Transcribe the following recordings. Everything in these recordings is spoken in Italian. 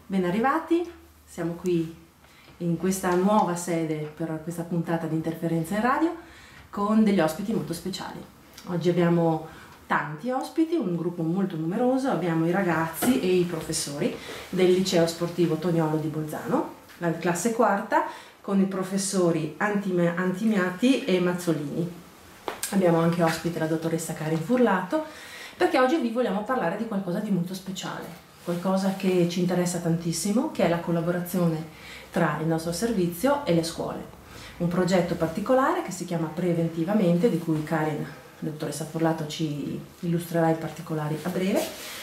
Ben arrivati, siamo qui in questa nuova sede per questa puntata di Interferenza in Radio con degli ospiti molto speciali. Oggi abbiamo tanti ospiti, un gruppo molto numeroso, abbiamo i ragazzi e i professori del liceo sportivo Toniolo di Bolzano, la classe quarta, con i professori Antimiati e Mazzolini. Abbiamo anche ospite la dottoressa Karin Furlato, perché oggi vi vogliamo parlare di qualcosa di molto speciale, qualcosa che ci interessa tantissimo, che è la collaborazione tra il nostro servizio e le scuole. Un progetto particolare che si chiama Preventivamente, di cui Karin, la dottoressa Furlato, ci illustrerà i particolari a breve.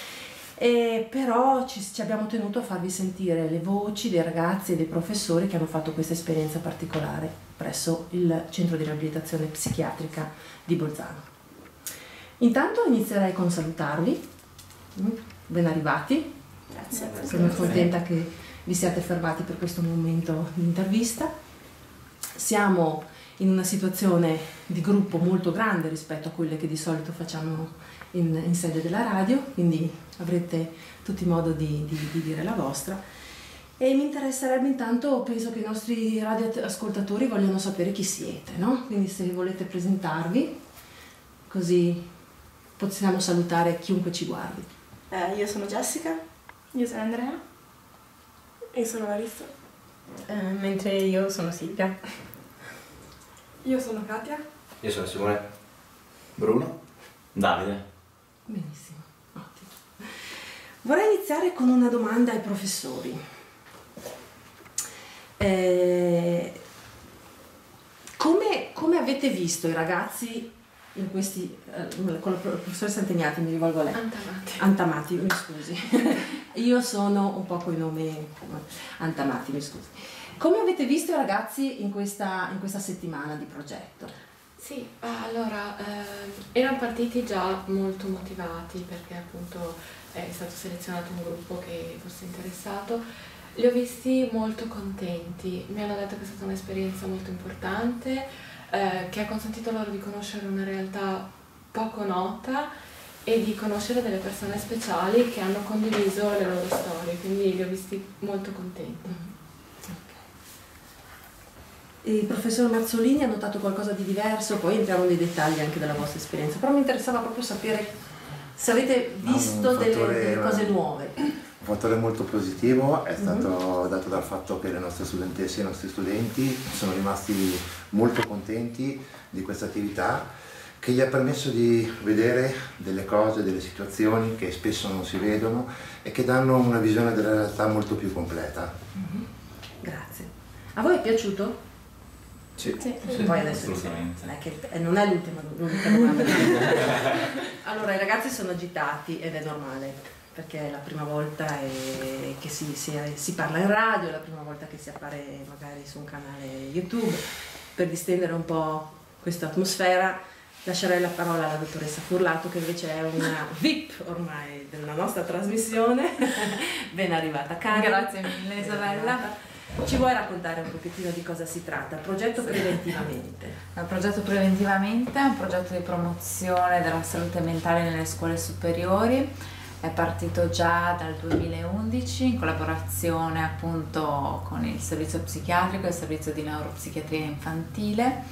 Però ci abbiamo tenuto a farvi sentire le voci dei ragazzi e dei professori che hanno fatto questa esperienza particolare presso il centro di riabilitazione psichiatrica di Bolzano. Intanto inizierei con salutarvi. Ben arrivati. Grazie. Sono contenta che vi siate fermati per questo momento di intervista. Siamo in una situazione di gruppo molto grande rispetto a quelle che di solito facciamo in sede della radio, quindi avrete tutti modo di dire la vostra. E mi interesserebbe intanto, penso che i nostri radioascoltatori vogliono sapere chi siete, no? Quindi se volete presentarvi, così possiamo salutare chiunque ci guardi. Io sono Jessica. Io sono Andrea. E sono Larissa. Mentre io sono Silvia. Io sono Katia. Io sono Simone. Bruno. Davide. Benissimo, ottimo. Vorrei iniziare con una domanda ai professori. Come avete visto i ragazzi in questi, con la professoressa Antimiati, mi rivolgo a lei. Antamati, mi scusi. Io sono un po' coi nomi Antamati, mi scusi. Come avete visto i ragazzi in questa settimana di progetto? Sì, allora erano partiti già molto motivati perché appunto è stato selezionato un gruppo che fosse interessato. Li ho visti molto contenti, mi hanno detto che è stata un'esperienza molto importante, che ha consentito loro di conoscere una realtà poco nota e di conoscere delle persone speciali che hanno condiviso le loro storie, quindi li ho visti molto contenti. Okay. Il professor Mazzolini ha notato qualcosa di diverso, poi entriamo nei dettagli anche della vostra esperienza, però mi interessava proprio sapere se avete visto delle cose nuove. Un fattore molto positivo è stato dato dal fatto che le nostre studentesse e i nostri studenti sono rimasti molto contenti di questa attività, che gli ha permesso di vedere delle cose, delle situazioni che spesso non si vedono e che danno una visione della realtà molto più completa. Grazie. A voi è piaciuto? Sì. Poi adesso assolutamente. non è l'ultima domanda. Allora, i ragazzi sono agitati ed è normale, perché è la prima volta che si parla in radio, è la prima volta che si appare magari su un canale YouTube. Per distendere un po' questa atmosfera lascerei la parola alla dottoressa Furlato, che invece è una VIP ormai della nostra trasmissione. Ben arrivata, Karin. Grazie mille, Isabella. Ci vuoi raccontare un pochettino di cosa si tratta? Il progetto Preventivamente. Il progetto Preventivamente è un progetto di promozione della salute mentale nelle scuole superiori. È partito già dal 2011 in collaborazione appunto con il servizio psichiatrico e il servizio di neuropsichiatria infantile,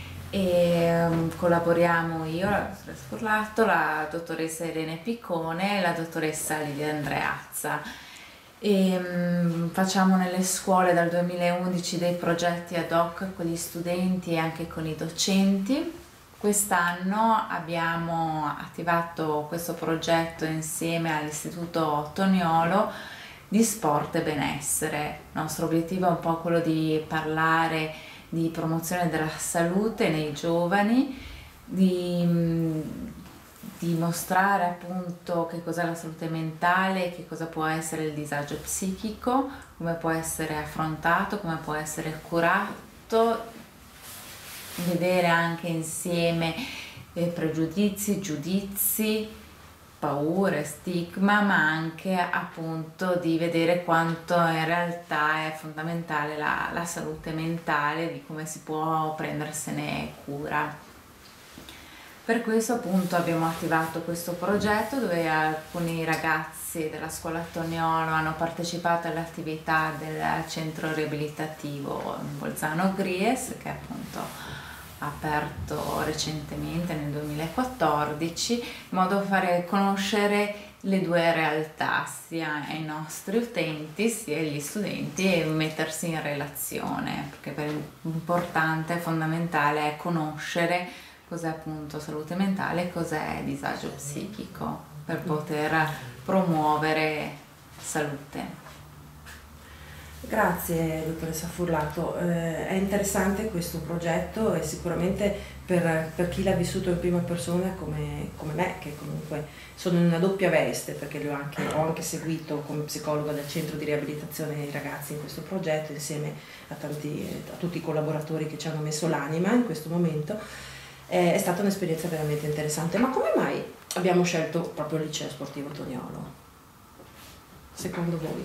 e collaboriamo io, la dottoressa Furlato, la dottoressa Irene Piccone e la dottoressa Lidia Andreazza. Facciamo nelle scuole dal 2011 dei progetti ad hoc con gli studenti e anche con i docenti. Quest'anno abbiamo attivato questo progetto insieme all'Istituto Toniolo di sport e benessere. Il nostro obiettivo è un po' quello di parlare di promozione della salute nei giovani, di mostrare appunto che cos'è la salute mentale, che cosa può essere il disagio psichico, come può essere affrontato, come può essere curato, vedere anche insieme pregiudizi, giudizi, paure, stigma, ma anche appunto di vedere quanto in realtà è fondamentale la salute mentale, di come si può prendersene cura. Per questo appunto abbiamo attivato questo progetto dove alcuni ragazzi della scuola Toniolo hanno partecipato alle attività del centro riabilitativo Bolzano Gries, che appunto ha aperto recentemente nel 2014, in modo da fare conoscere le due realtà sia ai nostri utenti sia agli studenti e mettersi in relazione, perché importante, fondamentale è conoscere cos'è appunto salute mentale e cos'è disagio psichico per poter promuovere salute. Grazie dottoressa Furlato, è interessante questo progetto e sicuramente per chi l'ha vissuto in prima persona come me, che comunque sono in una doppia veste, perché ho anche seguito come psicologa del centro di riabilitazione dei ragazzi in questo progetto insieme a tutti i collaboratori che ci hanno messo l'anima in questo momento. È stata un'esperienza veramente interessante. Ma come mai abbiamo scelto proprio il liceo sportivo Toniolo? Secondo voi?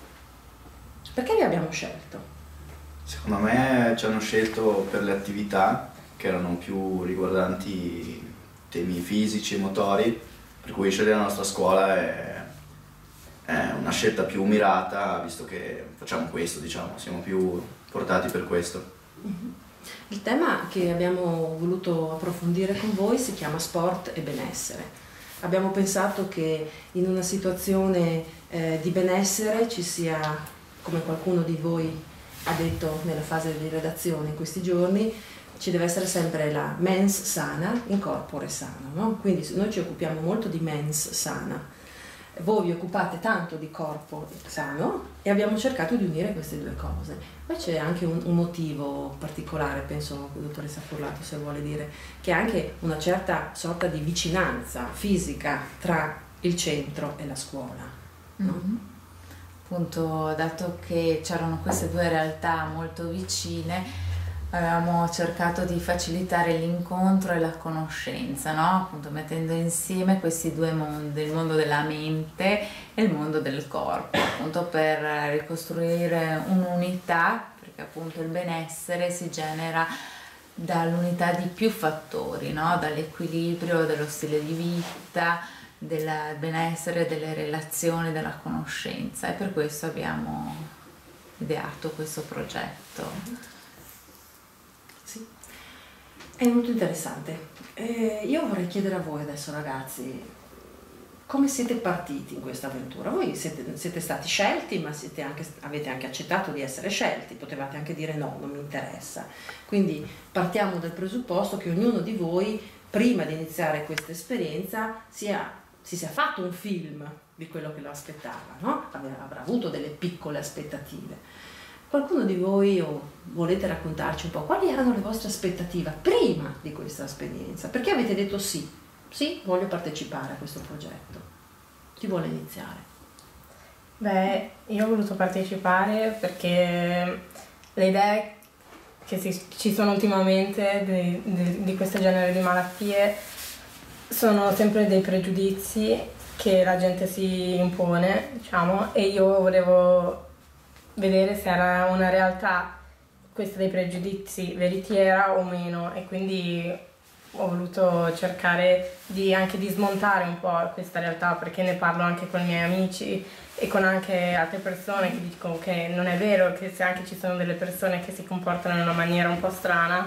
Perché li abbiamo scelto? Secondo me ci hanno scelto per le attività che erano più riguardanti temi fisici e motori, per cui scegliere la nostra scuola è una scelta più mirata, visto che facciamo questo, diciamo, siamo più portati per questo. Il tema che abbiamo voluto approfondire con voi si chiama sport e benessere. Abbiamo pensato che in una situazione di benessere ci sia, come qualcuno di voi ha detto nella fase di redazione in questi giorni, ci deve essere sempre la mens sana in corpore sano, no? Quindi noi ci occupiamo molto di mens sana. Voi vi occupate tanto di corpo sano e abbiamo cercato di unire queste due cose. Poi c'è anche un motivo particolare, penso, dottoressa Furlato, se vuole dire, che è anche una certa sorta di vicinanza fisica tra il centro e la scuola, no? Appunto, dato che c'erano queste due realtà molto vicine, avevamo cercato di facilitare l'incontro e la conoscenza, no? Appunto mettendo insieme questi due mondi, il mondo della mente e il mondo del corpo, appunto per ricostruire un'unità, perché appunto il benessere si genera dall'unità di più fattori, no? Dall'equilibrio dello stile di vita, del benessere, delle relazioni, della conoscenza, e per questo abbiamo ideato questo progetto. Sì, è molto interessante. Io vorrei chiedere a voi adesso, ragazzi, come siete partiti in questa avventura? Voi siete stati scelti, ma avete anche accettato di essere scelti, potevate anche dire no, non mi interessa. Quindi partiamo dal presupposto che ognuno di voi, prima di iniziare questa esperienza, si sia fatto un film di quello che lo aspettava, no? Avrà avuto delle piccole aspettative. Qualcuno di voi volete raccontarci un po' quali erano le vostre aspettative prima di questa esperienza? Perché avete detto sì, voglio partecipare a questo progetto? Chi vuole iniziare? Beh, io ho voluto partecipare perché le idee che ci sono ultimamente di questo genere di malattie sono sempre dei pregiudizi che la gente si impone, diciamo, e io volevo vedere se era una realtà questa dei pregiudizi veritiera o meno, e quindi ho voluto cercare anche di smontare un po' questa realtà, perché ne parlo anche con i miei amici e con anche altre persone che dicono che non è vero, che se anche ci sono delle persone che si comportano in una maniera un po' strana,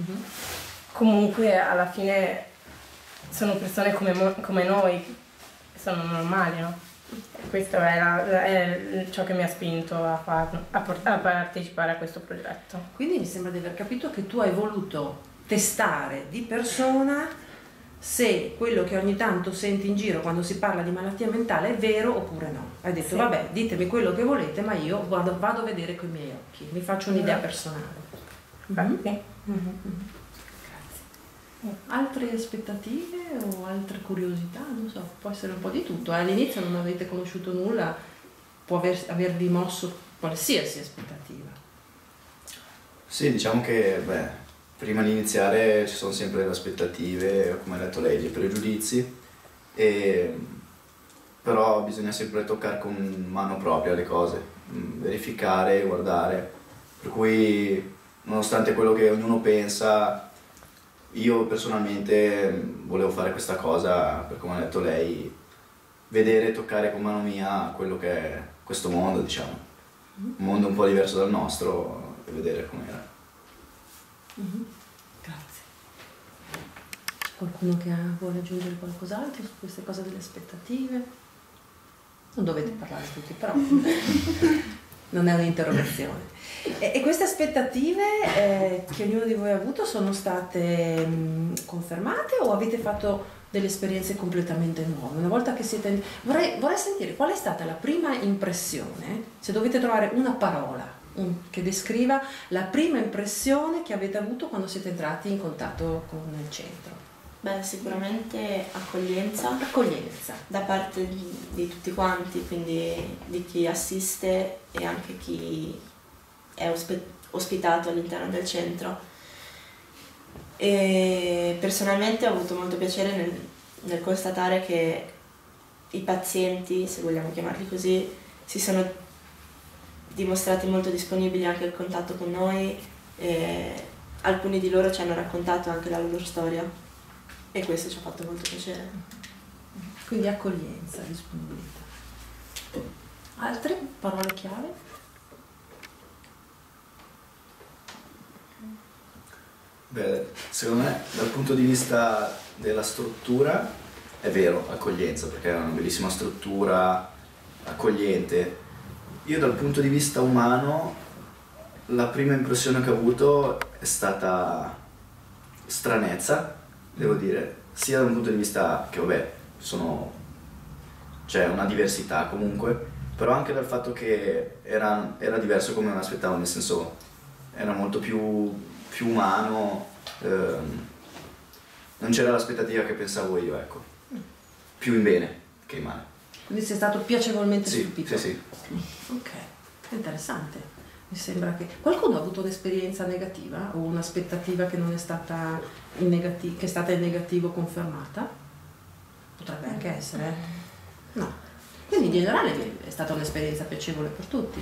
comunque alla fine sono persone come noi, sono normali, no? Questo è ciò che mi ha spinto a partecipare a questo progetto. Quindi mi sembra di aver capito che tu hai voluto testare di persona se quello che ogni tanto senti in giro quando si parla di malattia mentale è vero oppure no. Hai detto sì, vabbè, ditemi quello che volete, ma io vado a vedere con i miei occhi, mi faccio un'idea personale. Altre aspettative o altre curiosità? Non so, può essere un po' di tutto. All'inizio non avete conosciuto nulla, può avervi mosso qualsiasi aspettativa. Sì, diciamo che prima di iniziare ci sono sempre le aspettative, come ha detto lei, i pregiudizi, però bisogna sempre toccare con mano propria le cose, verificare, guardare, per cui nonostante quello che ognuno pensa, io personalmente volevo fare questa cosa, per come ha detto lei, vedere e toccare con mano mia quello che è questo mondo, diciamo. Un mondo un po' diverso dal nostro e vedere com'era. Grazie. C'è qualcuno che vuole aggiungere qualcos'altro su queste cose delle aspettative? Non dovete parlare tutti, però non è un'interrogazione. E queste aspettative che ognuno di voi ha avuto sono state confermate o avete fatto delle esperienze completamente nuove? Una volta che siete... Vorrei sentire qual è stata la prima impressione, se dovete trovare una parola che descriva la prima impressione che avete avuto quando siete entrati in contatto con il centro. Beh, sicuramente accoglienza. Accoglienza. Da parte di tutti quanti, quindi di chi assiste e anche chi è ospitato all'interno del centro. E personalmente ho avuto molto piacere nel constatare che i pazienti, se vogliamo chiamarli così, si sono dimostrati molto disponibili anche al contatto con noi e alcuni di loro ci hanno raccontato anche la loro storia e questo ci ha fatto molto piacere. Quindi accoglienza, disponibilità. Altre parole chiave? Beh, secondo me dal punto di vista della struttura è vero, accoglienza, perché è una bellissima struttura accogliente. Io dal punto di vista umano la prima impressione che ho avuto è stata stranezza, devo dire, sia da un punto di vista che vabbè, c'è una diversità comunque, però anche dal fatto che era diverso come me l'aspettavo, nel senso era molto più umano, non c'era l'aspettativa che pensavo io, ecco, più in bene che in male. Quindi sei stato piacevolmente Sì, stupito? sì. Ok, interessante. Mi sembra che... Qualcuno ha avuto un'esperienza negativa o un'aspettativa che non è stata che è stata in negativo confermata? Potrebbe anche essere. No. Quindi in generale è stata un'esperienza piacevole per tutti.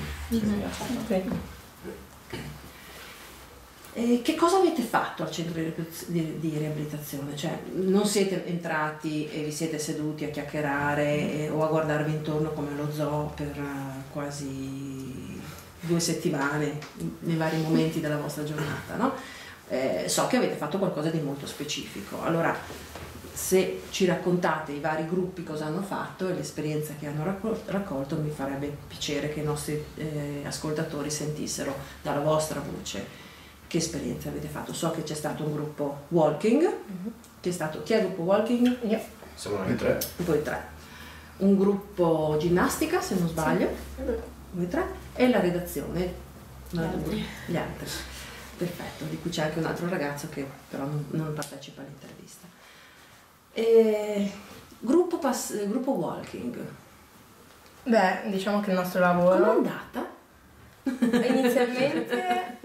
E che cosa avete fatto al centro di riabilitazione? Cioè, non siete entrati e vi siete seduti a chiacchierare o a guardarvi intorno come allo zoo per quasi 2 settimane nei vari momenti della vostra giornata, no? So che avete fatto qualcosa di molto specifico. Allora, se ci raccontate i vari gruppi cosa hanno fatto e l'esperienza che hanno raccolto, mi farebbe piacere che i nostri ascoltatori sentissero dalla vostra voce che esperienze avete fatto. So che c'è stato un gruppo walking, chi è il gruppo walking? Io. Siamo noi 3. Voi 3. Un gruppo ginnastica, se non sbaglio, voi 3, e la redazione, gli altri. Perfetto, di cui c'è anche un altro ragazzo che però non partecipa all'intervista. Gruppo walking. Beh, diciamo che il nostro lavoro... Com'è andata? Inizialmente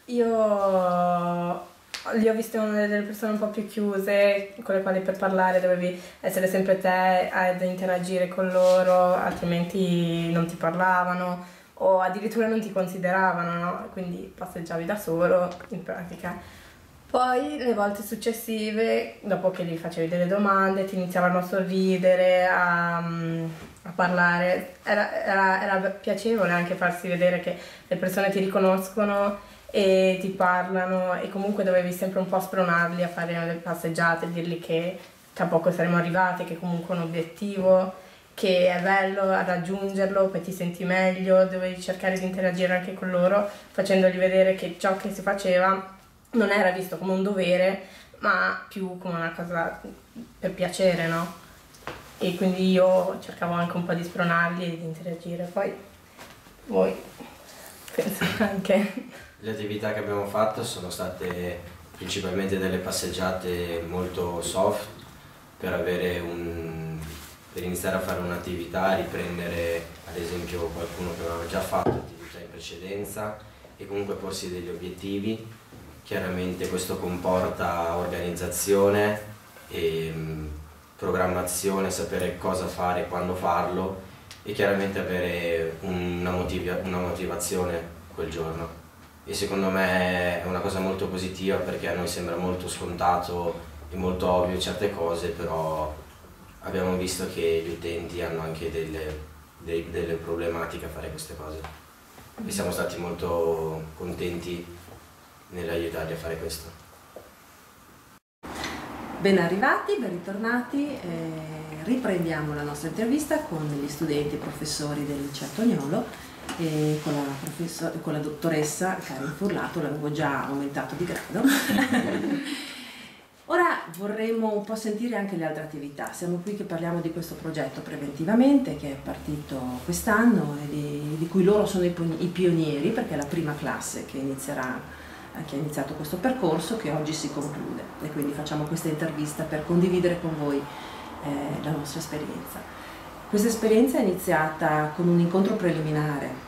io li ho viste delle persone un po' più chiuse, con le quali per parlare dovevi essere sempre te ad interagire con loro, altrimenti non ti parlavano o addirittura non ti consideravano, no? Quindi passeggiavi da solo in pratica. Poi le volte successive, dopo che gli facevi delle domande, ti iniziavano a sorridere, a parlare, era piacevole anche farsi vedere che le persone ti riconoscono e ti parlano, e comunque dovevi sempre un po' spronarli a fare le passeggiate, dirgli che tra poco saremo arrivati, che comunque è un obiettivo, che è bello raggiungerlo, poi ti senti meglio, dovevi cercare di interagire anche con loro, facendogli vedere che ciò che si faceva non era visto come un dovere, ma più come una cosa per piacere, no? E quindi io cercavo anche un po' di spronarli e di interagire. Poi voi pensate anche... Le attività che abbiamo fatto sono state principalmente delle passeggiate molto soft per iniziare a fare un'attività, riprendere ad esempio qualcuno che aveva già fatto attività in precedenza e comunque porsi degli obiettivi. Chiaramente questo comporta organizzazione e programmazione, sapere cosa fare, quando farlo e chiaramente avere una motivazione quel giorno. e secondo me è una cosa molto positiva, perché a noi sembra molto scontato e molto ovvio certe cose, però abbiamo visto che gli utenti hanno anche delle problematiche a fare queste cose e siamo stati molto contenti nell'aiutarli a fare questo. Ben arrivati, ben ritornati. Riprendiamo la nostra intervista con gli studenti e professori del liceo Toniolo e con la dottoressa Karin Furlato. L'avevo già aumentato di grado. Ora vorremmo un po' sentire anche le altre attività. Siamo qui che parliamo di questo progetto Preventivamente, che è partito quest'anno e di cui loro sono i pionieri, perché è la prima classe che ha iniziato questo percorso, che oggi si conclude, e quindi facciamo questa intervista per condividere con voi la nostra esperienza. Questa esperienza è iniziata con un incontro preliminare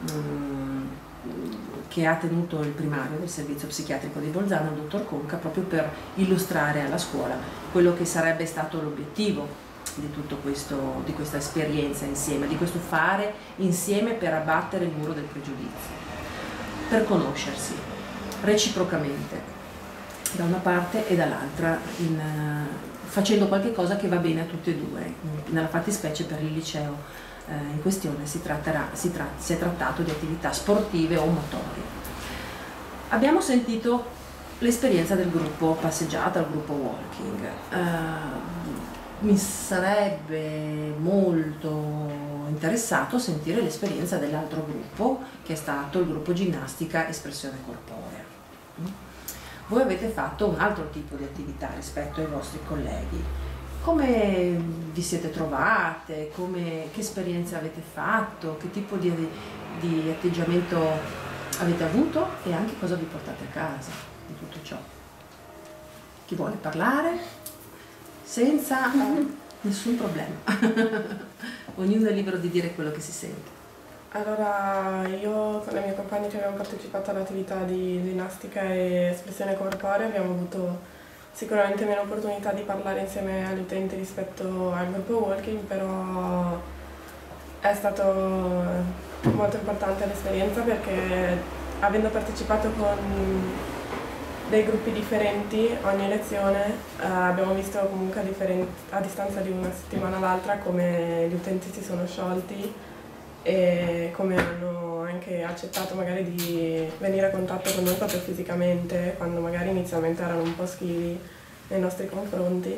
che ha tenuto il primario del servizio psichiatrico di Bolzano, il dottor Conca, proprio per illustrare alla scuola quello che sarebbe stato l'obiettivo di tutto questo, di questa esperienza insieme, di questo fare insieme per abbattere il muro del pregiudizio, per conoscersi reciprocamente da una parte e dall'altra, facendo qualche cosa che va bene a tutti e due. Nella fattispecie per il liceo in questione si è trattato di attività sportive o motorie. Abbiamo sentito l'esperienza del gruppo passeggiata, il gruppo walking. Mi sarebbe molto interessato sentire l'esperienza dell'altro gruppo, che è stato il gruppo ginnastica espressione corporea. Voi avete fatto un altro tipo di attività rispetto ai vostri colleghi. Come vi siete trovate? Che esperienze avete fatto? Che tipo di atteggiamento avete avuto? E anche cosa vi portate a casa di tutto ciò? Chi vuole parlare? Senza nessun problema. Ognuno è libero di dire quello che si sente. Allora, io con i miei compagni che abbiamo partecipato all'attività di ginnastica e espressione corporea abbiamo avuto sicuramente meno opportunità di parlare insieme agli utenti rispetto al gruppo walking, però è stato molto importante l'esperienza, perché avendo partecipato con dei gruppi differenti ogni lezione abbiamo visto comunque a distanza di una settimana all'altra come gli utenti si sono sciolti e come hanno anche accettato magari di venire a contatto con noi proprio fisicamente, quando magari inizialmente erano un po' schivi nei nostri confronti.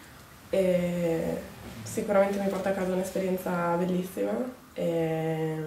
E sicuramente mi porta a casa un'esperienza bellissima. E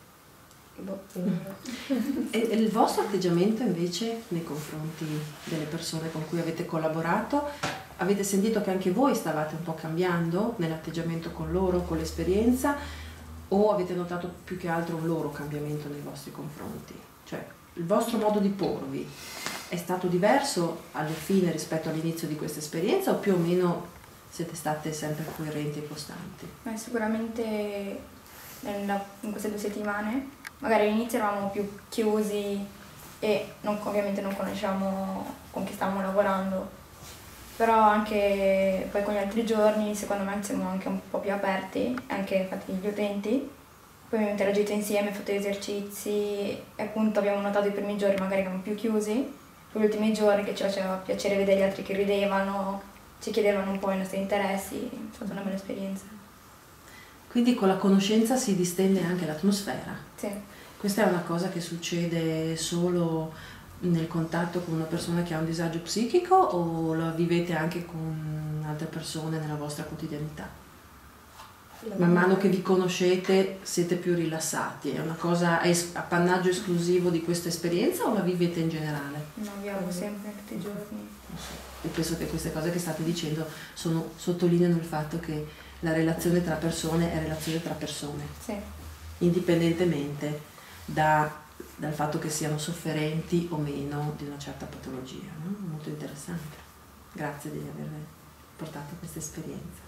il vostro atteggiamento invece nei confronti delle persone con cui avete collaborato, avete sentito che anche voi stavate un po' cambiando nell'atteggiamento con loro, con l'esperienza? O avete notato più che altro un loro cambiamento nei vostri confronti? Cioè, il vostro modo di porvi è stato diverso alla fine rispetto all'inizio di questa esperienza, o più o meno siete state sempre coerenti e costanti? Sicuramente in queste 2 settimane, magari all'inizio eravamo più chiusi e ovviamente non conoscevamo con chi stavamo lavorando, però anche poi con gli altri giorni secondo me siamo anche un po' più aperti, anche infatti gli utenti, poi abbiamo interagito insieme, fatto esercizi e appunto abbiamo notato i primi giorni magari erano più chiusi, poi gli ultimi giorni che ci faceva piacere vedere gli altri che ridevano, ci chiedevano un po' i nostri interessi, è stata una bella esperienza. Quindi con la conoscenza si distende anche l'atmosfera? Sì. Questa è una cosa che succede solo nel contatto con una persona che ha un disagio psichico, o la vivete anche con altre persone nella vostra quotidianità? Man mano che vi conoscete siete più rilassati? È una cosa, è appannaggio esclusivo di questa esperienza o la vivete in generale? No, viviamo sempre tutti i giorni. E penso che queste cose che state dicendo sottolineano il fatto che la relazione tra persone è relazione tra persone, sì, indipendentemente dal fatto che siano sofferenti o meno di una certa patologia, no? Molto interessante. Grazie di aver portato questa esperienza.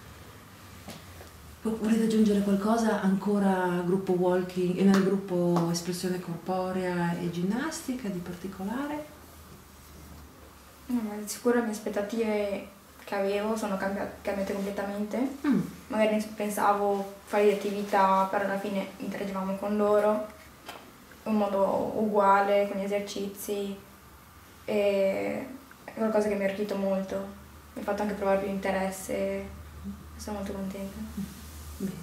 Volete aggiungere qualcosa ancora gruppo walking e nel gruppo espressione corporea e ginnastica di particolare? No, ma sicuro le mie aspettative che avevo sono cambiate completamente. Magari pensavo fare di attività, però alla fine interagivamo con loro in modo uguale, con gli esercizi, e è qualcosa che mi ha arricchito molto, mi ha fatto anche provare più interesse, sono molto contenta. Bene.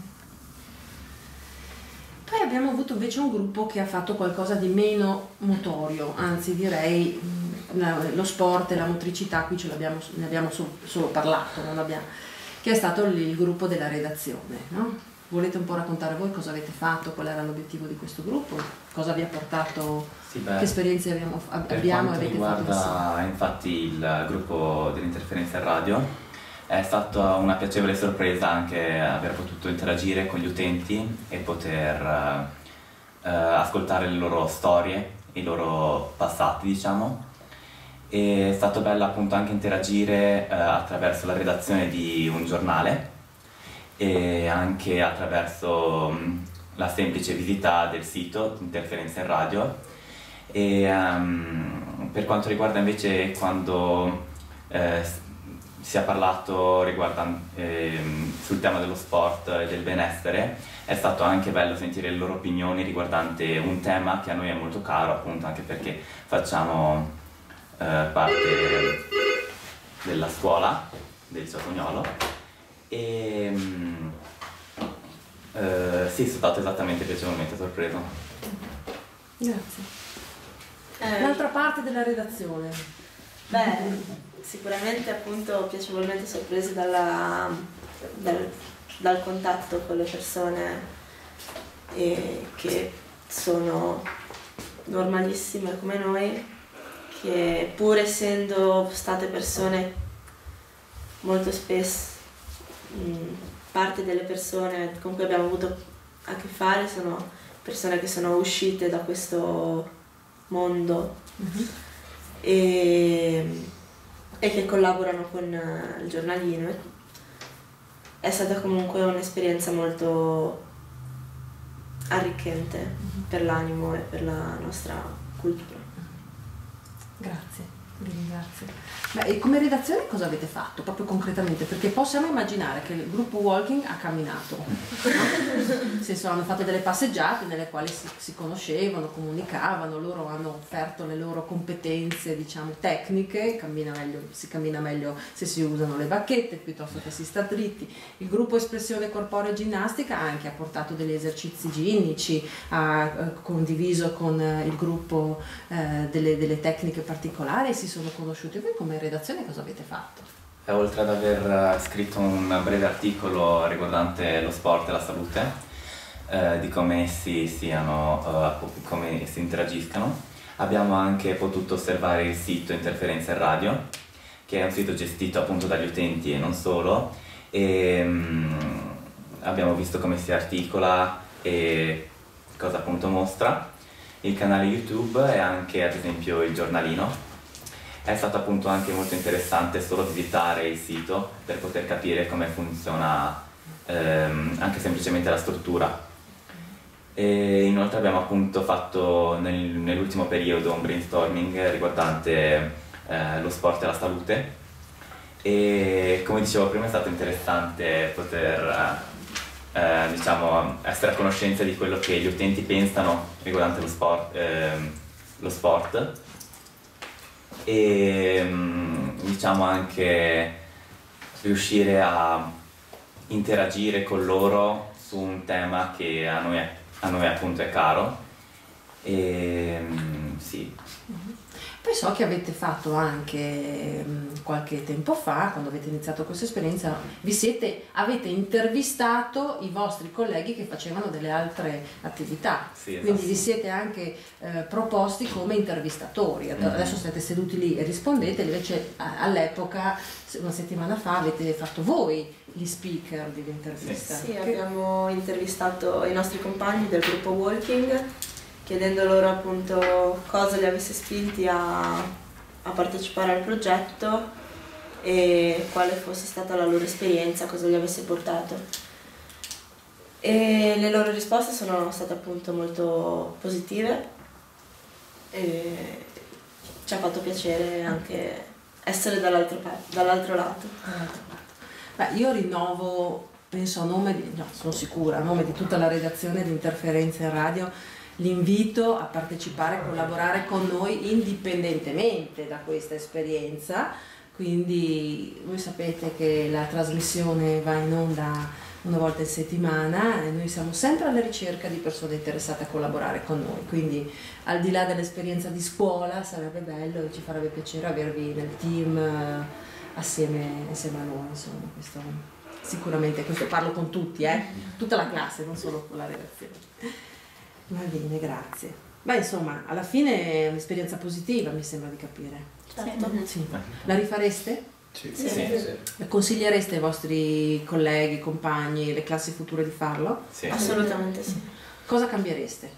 Poi abbiamo avuto invece un gruppo che ha fatto qualcosa di meno motorio, anzi direi lo sport e la motricità, qui ne abbiamo solo parlato, che è stato il gruppo della redazione, no? Volete un po' raccontare voi cosa avete fatto, qual era l'obiettivo di questo gruppo, cosa vi ha portato, che esperienze abbiamo e avete fatto insieme? Per quanto riguarda infatti il gruppo dell'interferenza radio, è stata una piacevole sorpresa anche aver potuto interagire con gli utenti e poter ascoltare le loro storie, i loro passati, diciamo. E è stato bello appunto anche interagire attraverso la redazione di un giornale e anche attraverso la semplice visita del sito Interferenza in Radio. E per quanto riguarda invece quando si è parlato sul tema dello sport e del benessere, è stato anche bello sentire le loro opinioni riguardante un tema che a noi è molto caro, appunto anche perché facciamo parte della scuola del Ciocognolo. E sì, sono stato esattamente piacevolmente sorpreso. Grazie. L'altra parte della redazione. Beh, sicuramente appunto piacevolmente sorpresi dal contatto con le persone che sono normalissime come noi, che pur essendo state persone molto spesso, parte delle persone con cui abbiamo avuto a che fare sono persone che sono uscite da questo mondo e che collaborano con il giornalino. È stata comunque un'esperienza molto arricchente per l'animo e per la nostra cultura. Grazie, vi ringrazio. Beh, e come redazione cosa avete fatto proprio concretamente? Perché possiamo immaginare che il gruppo Walking ha camminato, no? Nel senso, hanno fatto delle passeggiate nelle quali si conoscevano, comunicavano, loro hanno offerto le loro competenze, diciamo, tecniche, si cammina meglio se si usano le bacchette piuttosto che si sta dritti. Il gruppo Espressione Corporea Ginnastica anche ha portato degli esercizi ginnici, ha condiviso con il gruppo delle tecniche particolari, si sono conosciuti. Voi come redazione cosa avete fatto? Oltre ad aver scritto un breve articolo riguardante lo sport e la salute, di come essi come essi interagiscano, abbiamo anche potuto osservare il sito Interferenza in Radio, che è un sito gestito appunto dagli utenti e non solo, e abbiamo visto come si articola e cosa appunto mostra, il canale YouTube e anche ad esempio il giornalino. È stato appunto anche molto interessante solo visitare il sito per poter capire come funziona anche semplicemente la struttura. E inoltre abbiamo appunto fatto nell'ultimo periodo un brainstorming riguardante lo sport e la salute, e come dicevo prima è stato interessante poter diciamo, essere a conoscenza di quello che gli utenti pensano riguardante lo sport. E diciamo anche riuscire a interagire con loro su un tema che a noi appunto è caro. E sì. Poi so che avete fatto anche qualche tempo fa, quando avete iniziato questa esperienza, avete intervistato i vostri colleghi che facevano delle altre attività, sì, esatto. Quindi vi siete anche proposti come intervistatori. Adesso siete seduti lì e rispondete, invece all'epoca, una settimana fa, avete fatto voi gli speaker dell'intervista. Sì, abbiamo intervistato i nostri compagni del gruppo Walking, chiedendo loro appunto cosa li avesse spinti a partecipare al progetto e quale fosse stata la loro esperienza, cosa li avesse portato. E le loro risposte sono state appunto molto positive e ci ha fatto piacere anche essere dall'altro lato. Beh, io rinnovo, penso sono sicura, a nome di tutta la redazione di Interferenza in Radio, l'invito a partecipare e collaborare con noi indipendentemente da questa esperienza. Quindi voi sapete che la trasmissione va in onda una volta in settimana e noi siamo sempre alla ricerca di persone interessate a collaborare con noi, quindi al di là dell'esperienza di scuola sarebbe bello e ci farebbe piacere avervi nel team assieme a noi, insomma, questo, sicuramente questo parlo con tutti, tutta la classe, non solo con la redazione. Va bene, grazie. Beh, insomma, alla fine è un'esperienza positiva, mi sembra di capire. Certo. Sì. La rifareste? Sì. Consigliereste ai vostri colleghi, compagni, le classi future di farlo? Sì. Assolutamente sì. Cosa cambiereste?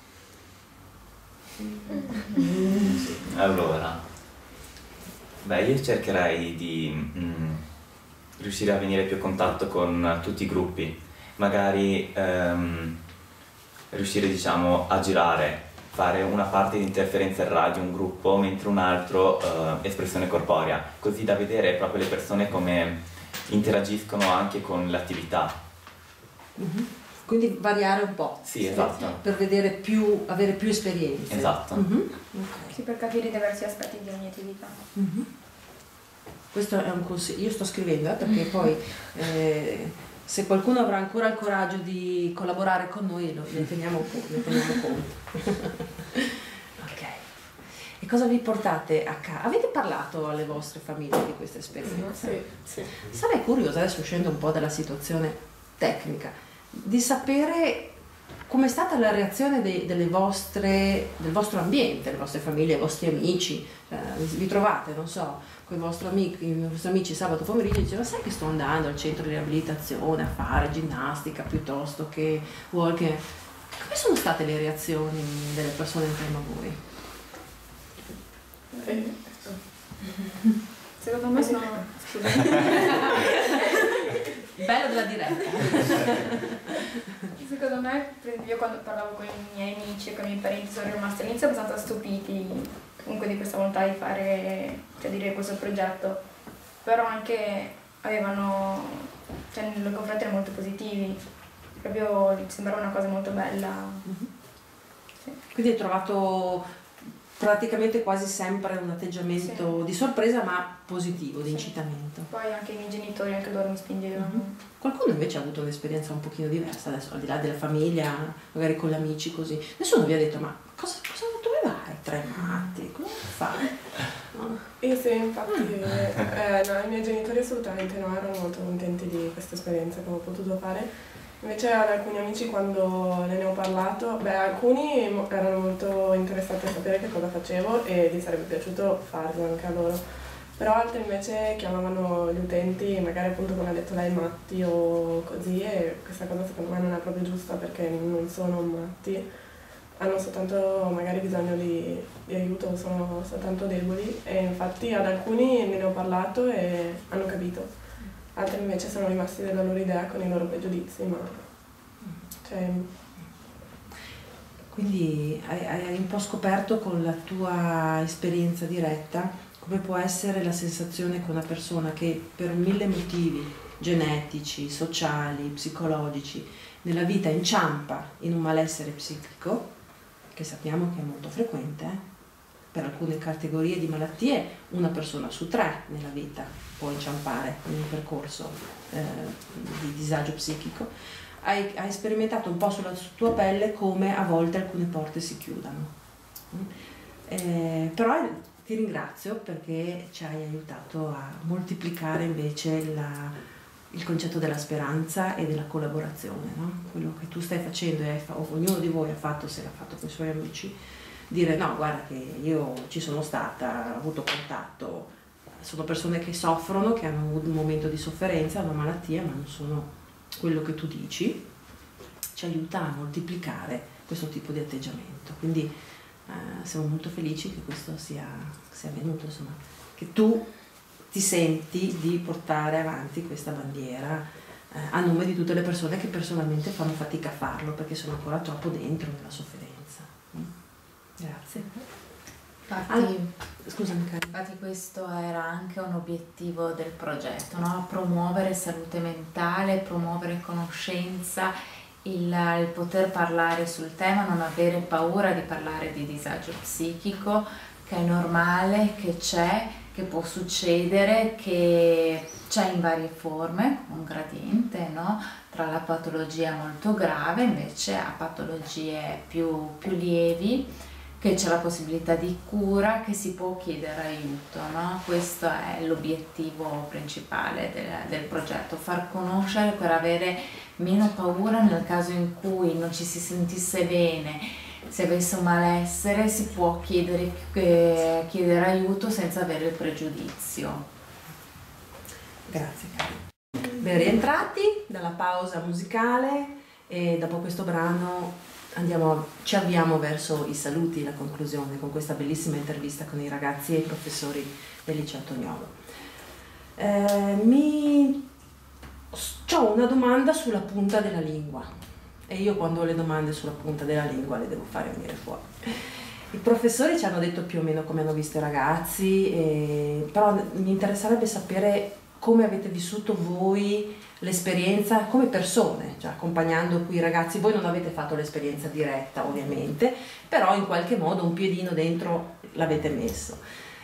Allora, io cercherei di riuscire a venire più a contatto con tutti i gruppi, magari riuscire, diciamo, a girare, fare una parte di interferenza in radio, un gruppo, mentre un altro espressione corporea, così da vedere proprio le persone come interagiscono anche con l'attività. Quindi variare un po'. Sì, esatto. Per vedere avere più esperienze. Esatto. Okay. Sì, per capire i diversi aspetti di ogni attività. Questo è un consiglio, io sto scrivendo perché poi se qualcuno avrà ancora il coraggio di collaborare con noi ne teniamo conto. Ok. E cosa vi portate a casa? Avete parlato alle vostre famiglie di questa esperienza? Sì. Sarei curiosa, adesso uscendo un po' dalla situazione tecnica, di sapere com'è stata la reazione del vostro ambiente, le vostre famiglie, i vostri amici. Vi trovate, non so, con i vostri amici sabato pomeriggio e diceva: sai che sto andando al centro di riabilitazione a fare ginnastica piuttosto che walking. Come sono state le reazioni delle persone intorno a voi? Secondo me sono... Bello della diretta. Secondo me, io quando parlavo con i miei amici e con i miei parenti sono rimasti all'inizio abbastanza stupiti comunque di questa volontà di fare, cioè di questo progetto, però anche avevano, cioè nei confronti erano molto positivi, proprio sembrava una cosa molto bella. Sì. Quindi hai trovato praticamente quasi sempre un atteggiamento di sorpresa ma positivo, di incitamento. Poi anche i miei genitori, anche loro mi spingevano. Qualcuno invece ha avuto un'esperienza un pochino diversa, adesso al di là della famiglia, magari con gli amici così. Nessuno vi ha detto: ma dove vai? Tre matti, cosa fai? No? Io sì, infatti, no, i miei genitori assolutamente no, erano molto contenti di questa esperienza che ho potuto fare. Invece ad alcuni amici quando ne ho parlato, alcuni erano molto interessati a sapere che cosa facevo e gli sarebbe piaciuto farlo anche a loro. Però altri invece chiamavano gli utenti, magari appunto come ha detto lei, matti o così, e questa cosa secondo me non è proprio giusta perché non sono matti, hanno soltanto magari bisogno di aiuto, sono soltanto deboli e infatti ad alcuni ne ho parlato e hanno capito. Altri invece sono rimasti della loro idea con i loro pregiudizi, ma cioè... Quindi hai un po' scoperto con la tua esperienza diretta come può essere la sensazione che una persona che per 1000 motivi genetici, sociali, psicologici, nella vita inciampa in un malessere psichico, che sappiamo che è molto frequente, per alcune categorie di malattie una persona su 3 nella vita può inciampare in un percorso di disagio psichico. Hai sperimentato un po' sulla tua pelle come a volte alcune porte si chiudano. Però ti ringrazio perché ci hai aiutato a moltiplicare invece il concetto della speranza e della collaborazione, no? Quello che tu stai facendo e ognuno di voi ha fatto, se l'ha fatto con i suoi amici, dire: no, guarda che io ci sono stata, ho avuto contatto, sono persone che soffrono, che hanno avuto un momento di sofferenza, una malattia, ma non sono quello che tu dici, ci aiuta a moltiplicare questo tipo di atteggiamento. Quindi siamo molto felici che questo sia avvenuto, insomma, che tu ti senti di portare avanti questa bandiera a nome di tutte le persone che personalmente fanno fatica a farlo perché sono ancora troppo dentro nella sofferenza. Grazie. Scusami, infatti questo era anche un obiettivo del progetto, no? Promuovere salute mentale, promuovere conoscenza il poter parlare sul tema, non avere paura di parlare di disagio psichico, che è normale, che c'è, che può succedere, che c'è in varie forme, un gradiente, no? Tra la patologia molto grave invece a patologie più lievi, che c'è la possibilità di cura, che si può chiedere aiuto, no? Questo è l'obiettivo principale del progetto, far conoscere per avere meno paura nel caso in cui non ci si sentisse bene, se avesse un malessere si può chiedere aiuto senza avere il pregiudizio. Grazie cari. Ben rientrati dalla pausa musicale e dopo questo brano ci avviamo verso i saluti e la conclusione con questa bellissima intervista con i ragazzi e i professori del liceo Toniolo. Ho una domanda sulla punta della lingua e io quando ho le domande sulla punta della lingua le devo fare venire fuori. I professori ci hanno detto più o meno come hanno visto i ragazzi, però mi interesserebbe sapere come avete vissuto voi l'esperienza come persone, cioè accompagnando qui i ragazzi. Voi non avete fatto l'esperienza diretta ovviamente, però in qualche modo un piedino dentro l'avete messo.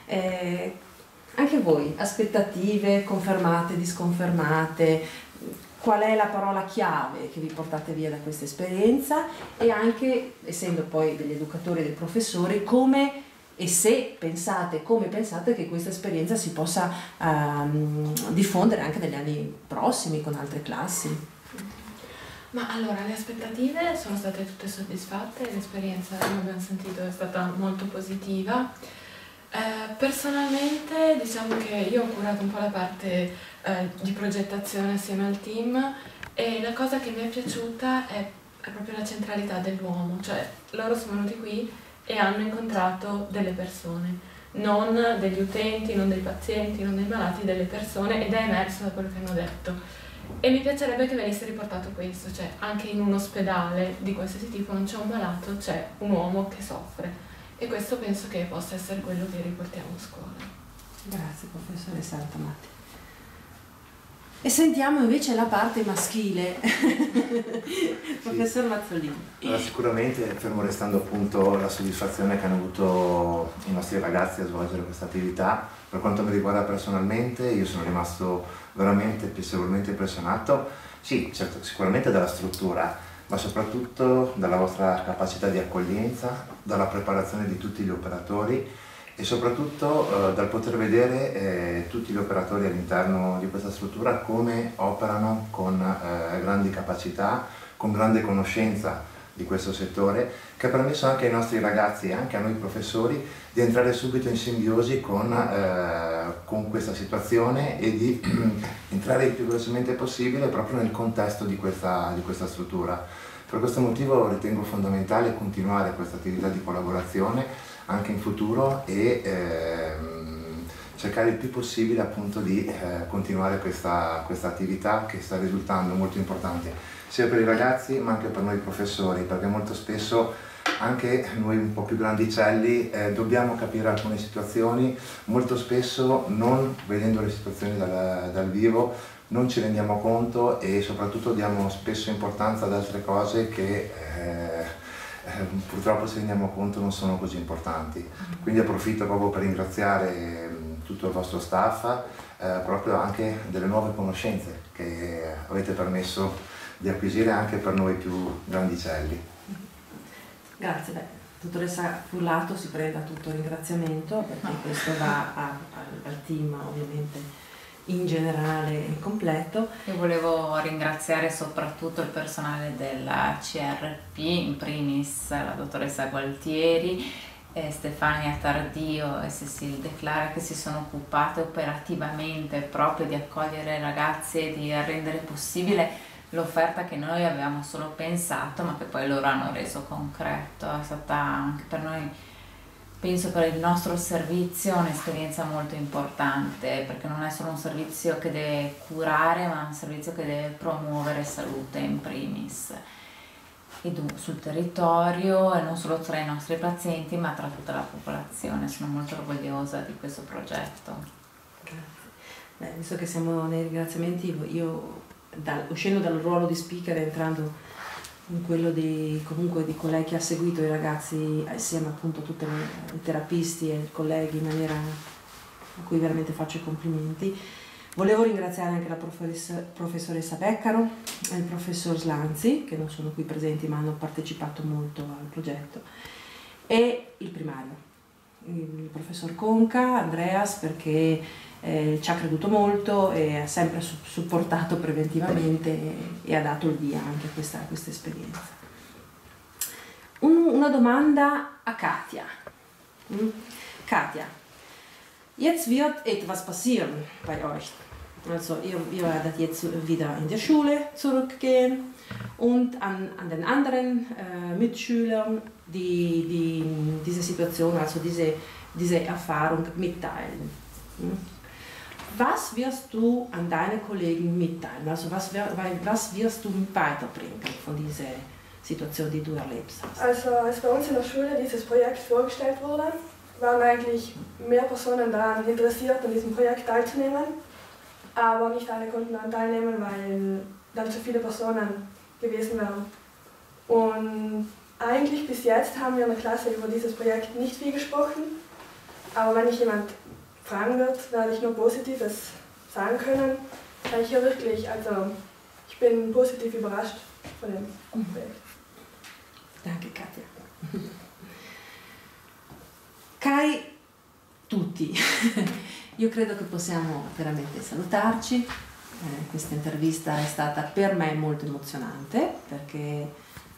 Anche voi, aspettative confermate, disconfermate, qual è la parola chiave che vi portate via da questa esperienza e anche, essendo poi degli educatori e dei professori, come e se pensate, come pensate che questa esperienza si possa diffondere anche negli anni prossimi con altre classi? Ma allora, le aspettative sono state tutte soddisfatte, l'esperienza, come abbiamo sentito, è stata molto positiva. Personalmente diciamo che io ho curato un po' la parte di progettazione assieme al team e la cosa che mi è piaciuta è proprio la centralità dell'uomo, cioè loro sono venuti qui e hanno incontrato delle persone, non degli utenti, non dei pazienti, non dei malati, delle persone, ed è emerso da quello che hanno detto. E mi piacerebbe che venisse riportato questo, cioè anche in un ospedale di qualsiasi tipo non c'è un malato, c'è un uomo che soffre. E questo penso che possa essere quello che riportiamo a scuola. Grazie professore Saltamatti. E sentiamo invece la parte maschile, professor Mazzolini. Allora, sicuramente, fermo restando appunto la soddisfazione che hanno avuto i nostri ragazzi a svolgere questa attività, per quanto mi riguarda personalmente, io sono rimasto veramente piacevolmente impressionato, sì, certo, sicuramente dalla struttura, ma soprattutto dalla vostra capacità di accoglienza, dalla preparazione di tutti gli operatori e soprattutto dal poter vedere tutti gli operatori all'interno di questa struttura come operano con grandi capacità, con grande conoscenza di questo settore, che ha permesso anche ai nostri ragazzi e anche a noi professori di entrare subito in simbiosi con questa situazione e di entrare il più velocemente possibile proprio nel contesto di questa struttura. Per questo motivo ritengo fondamentale continuare questa attività di collaborazione anche in futuro e cercare il più possibile appunto di continuare questa attività che sta risultando molto importante sia per i ragazzi ma anche per noi professori, perché molto spesso anche noi un po' più grandicelli dobbiamo capire alcune situazioni, molto spesso non vedendo le situazioni dal vivo non ci rendiamo conto e soprattutto diamo spesso importanza ad altre cose che purtroppo se rendiamo conto non sono così importanti. Quindi approfitto proprio per ringraziare tutto il vostro staff, proprio anche delle nuove conoscenze che avete permesso di acquisire anche per noi più grandicelli. Grazie, dottoressa Furlato si prenda tutto il ringraziamento perché questo va al team ovviamente in generale e completo. Io volevo ringraziare soprattutto il personale della CRP, in primis la dottoressa Gualtieri, Stefania Tardio e Cecile De Clara, che si sono occupate operativamente proprio di accogliere i ragazzi e di rendere possibile l'offerta che noi avevamo solo pensato ma che poi loro hanno reso concreto. È stata anche per noi, penso per il nostro servizio, un'esperienza molto importante, perché non è solo un servizio che deve curare ma un servizio che deve promuovere salute in primis sul territorio e non solo tra i nostri pazienti ma tra tutta la popolazione. Sono molto orgogliosa di questo progetto. Grazie. Visto che siamo nei ringraziamenti, io uscendo dal ruolo di speaker e entrando in quello comunque di colei che ha seguito i ragazzi assieme appunto a tutti i terapisti e i colleghi, in maniera a cui veramente faccio i complimenti. Volevo ringraziare anche la professoressa Beccaro e il professor Slanzi, che non sono qui presenti ma hanno partecipato molto al progetto, e il primario, il professor Conca, Andreas, perché ci ha creduto molto e ha sempre supportato preventivamente e ha dato il via anche a questa esperienza. Una domanda a Katja. Katja, jetzt wird etwas passieren bei euch. Also ihr werdet jetzt wieder in die Schule zurückgehen und an den anderen Mitschülern diese Situation, also diese Erfahrung mitteilen. Was wirst du an deine Kollegen mitteilen? Also was wirst du weiterbringen von dieser Situation, die du erlebt hast? Also als bei uns in der Schule dieses Projekt vorgestellt wurde, waren eigentlich mehr Personen daran interessiert, an diesem Projekt teilzunehmen, aber nicht alle konnten daran teilnehmen, weil dann zu viele Personen gewesen wären. Und eigentlich bis jetzt haben wir in der Klasse über dieses Projekt nicht viel gesprochen, aber wenn ich jemand fragen wird, werde ich nur Positives sagen können, weil ich ja wirklich, also ich bin positiv überrascht von dem Projekt. Danke Katja. Cari tutti, io credo che possiamo veramente salutarci. Questa intervista è stata per me molto emozionante perché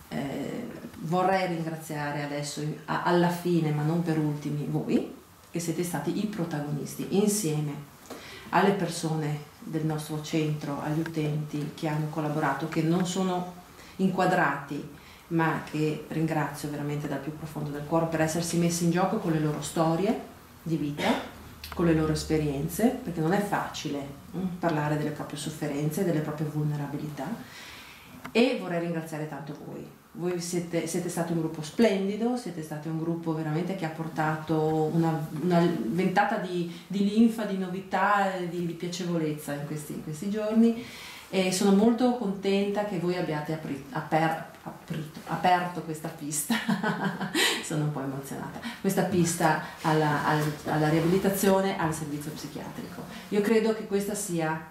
vorrei ringraziare adesso alla fine, ma non per ultimi, voi che siete stati i protagonisti insieme alle persone del nostro centro, agli utenti che hanno collaborato, che non sono inquadrati, ma che ringrazio veramente dal più profondo del cuore per essersi messi in gioco con le loro storie di vita, con le loro esperienze, perché non è facile parlare delle proprie sofferenze, delle proprie vulnerabilità. E vorrei ringraziare tanto voi. Voi siete stati un gruppo splendido, siete stati un gruppo veramente che ha portato una ventata di linfa, di novità e di piacevolezza in questi giorni, e sono molto contenta che voi abbiate aperto questa pista, sono un po' emozionata, questa pista alla riabilitazione, al servizio psichiatrico. Io credo che questa sia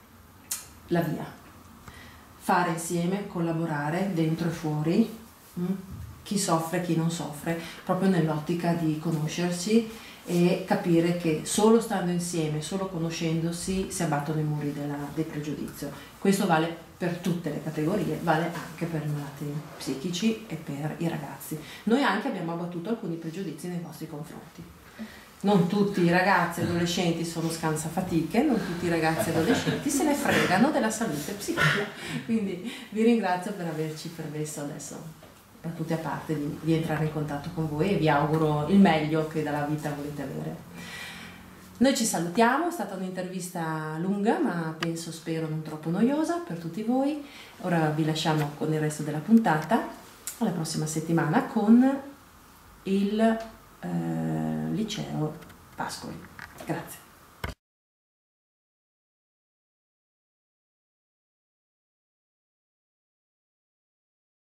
la via. Fare insieme, collaborare dentro e fuori, chi soffre e chi non soffre, proprio nell'ottica di conoscersi e capire che solo stando insieme, solo conoscendosi, si abbattono i muri del pregiudizio. Questo vale per tutte le categorie, vale anche per i malati psichici e per i ragazzi. Noi anche abbiamo abbattuto alcuni pregiudizi nei vostri confronti. Non tutti i ragazzi e adolescenti sono scansafatiche, non tutti i ragazzi e adolescenti se ne fregano della salute psichica. Quindi vi ringrazio per averci permesso adesso, battute a parte, di entrare in contatto con voi e vi auguro il meglio che dalla vita volete avere. Noi ci salutiamo, è stata un'intervista lunga ma spero non troppo noiosa per tutti voi. Ora vi lasciamo con il resto della puntata, alla prossima settimana con il liceo Pascoli. Grazie.